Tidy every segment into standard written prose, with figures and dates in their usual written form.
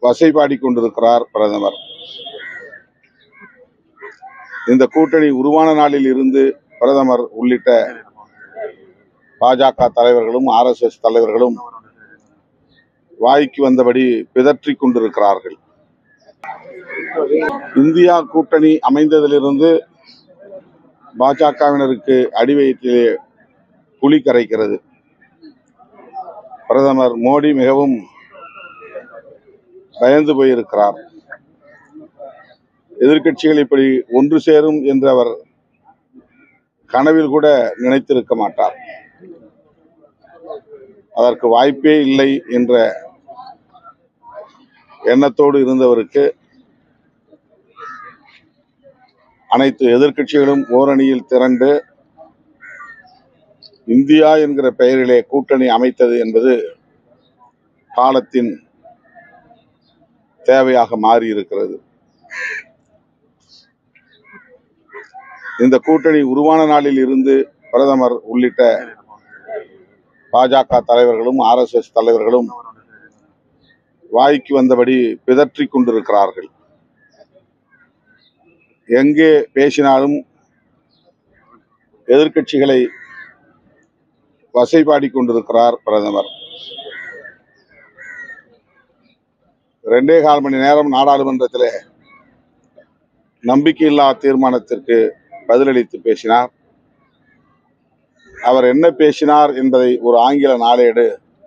வசைபாடி கொண்டிருக்கிறார் பிரதமர். இந்த கூட்டணி உருவான நாளில் இருந்து பிரதமர் உள்ளிட்ட பாஜக தலைவர்களும் RSS தலைவர்களும் வாய்க்கு வந்தபடி பிதற்றிக் கொண்டிருக்கிறார்கள். இந்தியா கூட்டணி அமைந்ததிலிருந்து பாஜகவினருக்கு அடிவயிற்றிலே புலி கரைக்கிறது. பிரதமர் மோடி மிகவும் பயந்து போயிருக்கிறார். எதிர்க்கட்சிகள் இப்படி ஒன்று சேரும் என்று அவர் கனவில் கூட நினைத்திருக்க மாட்டார். அதற்கு வாய்ப்பே இல்லை என்ற எண்ணத்தோடு இருந்தவருக்கு அனைத்து எதிர்க்கட்சிகளும் ஓரணியில் திரண்டு இந்தியா என்கிற பெயரிலே கூட்டணி அமைத்தது என்பது காலத்தின் தேவையாக மாறியிருக்கிறது. இந்த கூட்டணி உருவான நாளில் இருந்து பிரதமர் உள்ளிட்ட பாஜக தலைவர்களும் RSS தலைவர்களும் வாய்க்கு வந்தபடி பிதற்றிக் கொண்டிருக்கிறார்கள். எங்கே பேசினாலும் எதிர்க்கட்சிகளை வசைபாடி கொண்டிருக்கிறார் பிரதமர். 2.25 மணி நேரம் நாடாளுமன்றத்தில் நம்பிக்கையில்லா தீர்மானத்திற்கு பதிலளித்து பேசினார். அவர் என்ன பேசினார் என்பதை ஒரு ஆங்கில நாளேடு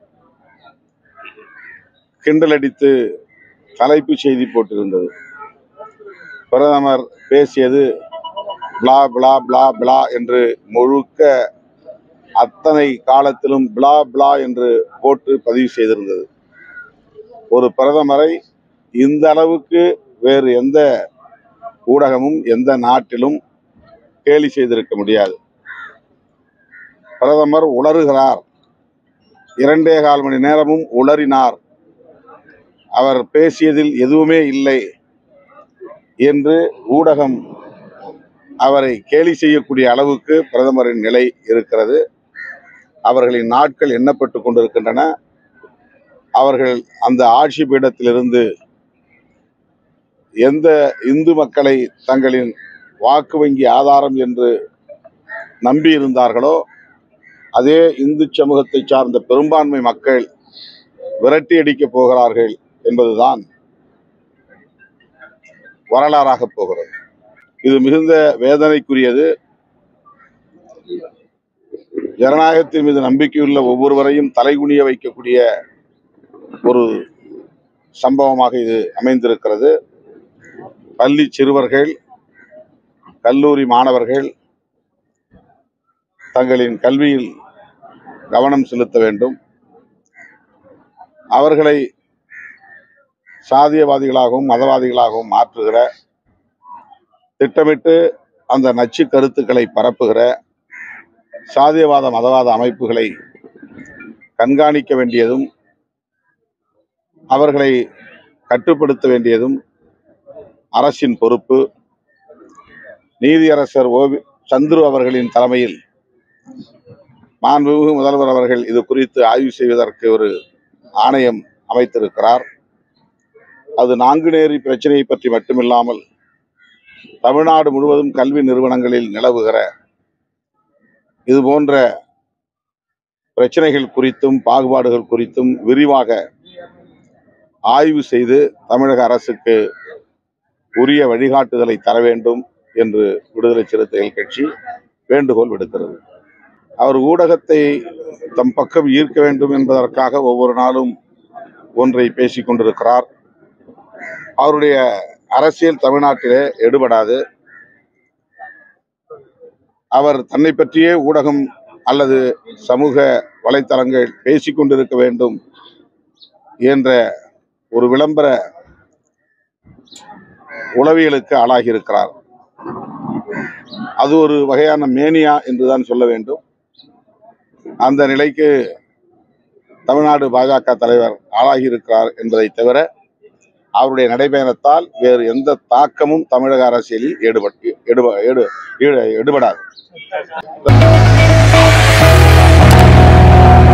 கிண்டலடித்து தலைப்பு செய்தி போட்டிருந்தது. பிரதமர் பேசியது பிளா பிளா பிளா பிளா என்று முழுக்க அத்தனை காலத்திலும் பிளா பிளா என்று போட்டு பதிவு செய்திருந்தது. ஒரு பிரதமரை இந்த அளவுக்கு வேறு எந்த ஊடகமும் எந்த நாட்டிலும் கேலி செய்திருக்க முடியாது. பிரதமர் உளறுகிறார். 2.25 மணி நேரமும் உளறினார். அவர் பேசியதில் எதுவுமே இல்லை என்று ஊடகம் அவரை கேலி செய்யக்கூடிய அளவுக்கு பிரதமரின் நிலை இருக்கிறது. அவர்களின் நாட்கள் எண்ணப்பட்டு கொண்டிருக்கின்றன. அவர்கள் அந்த ஆட்சி பீடத்திலிருந்து எந்த இந்து மக்களை தங்களின் வாக்கு வங்கி ஆதாரம் என்று நம்பியிருந்தார்களோ அதே இந்து சமூகத்தை சார்ந்த பெரும்பான்மை மக்கள் விரட்டி அடிக்கப் போகிறார்கள் என்பதுதான் வரலாறாக போகிறது. இது மிகுந்த வேதனைக்குரியது. ஜனநாயகத்தின் மீது நம்பிக்கையுள்ள ஒவ்வொருவரையும் தலைகுனிய வைக்கக்கூடிய ஒரு சம்பவமாக இது அமைந்திருக்கிறது. பள்ளி சிறுவர்கள், கல்லூரி மாணவர்கள் தங்களின் கல்வியில் கவனம் செலுத்த வேண்டும். அவர்களை சாதியவாதிகளாகவும் மதவாதிகளாகவும் மாற்றுகிற, திட்டமிட்டு அந்த நச்சு கருத்துக்களை பரப்புகிற சாதியவாத மதவாத அமைப்புகளை கண்காணிக்க வேண்டியதும் அவர்களை கட்டுப்படுத்த வேண்டியதும் அரசின் பொறுப்பு. நீதியரசர் சந்துரு அவர்களின் தலைமையில் மாண்புமிகு முதல்வர் அவர்கள் இது குறித்து ஆய்வு செய்வதற்கு ஒரு ஆணையம் அமைத்திருக்கிறார். அது நான்குநேரி பிரச்சனையை பற்றி மட்டுமில்லாமல் தமிழ்நாடு முழுவதும் கல்வி நிறுவனங்களில் நிலவுகிற இது போன்ற பிரச்சனைகள் குறித்தும் பாகுபாடுகள் குறித்தும் விரிவாக ஆய்வு செய்து தமிழக அரசுக்கு உரிய வழிகாட்டுதலை தர வேண்டும் என்று விடுதலை சிறுத்தைகள் கட்சி வேண்டுகோள் விடுக்கிறது. அவர் ஊடகத்தை தம் பக்கம் ஈர்க்க வேண்டும் என்பதற்காக ஒவ்வொரு நாளும் ஒன்றை பேசிக் கொண்டிருக்கிறார். அவருடைய அரசியல் தமிழ்நாட்டிலே எடுபடாது. அவர் தன்னை பற்றியே ஊடகம் அல்லது சமூக வலைத்தளங்கள் பேசிக் கொண்டிருக்க வேண்டும் என்ற ஒரு விளம்பர உளவியலுக்கு ஆளாகி இருக்கிறார். அது ஒரு வகையான மேனியா என்றுதான் சொல்ல வேண்டும். அந்த நிலைக்கு தமிழ்நாடு பாஜக தலைவர் ஆளாகி இருக்கிறார் என்பதை தவிர அவருடைய நடைபயணத்தால் வேறு எந்த தாக்கமும் தமிழக அரசியலில் எடுபடாது.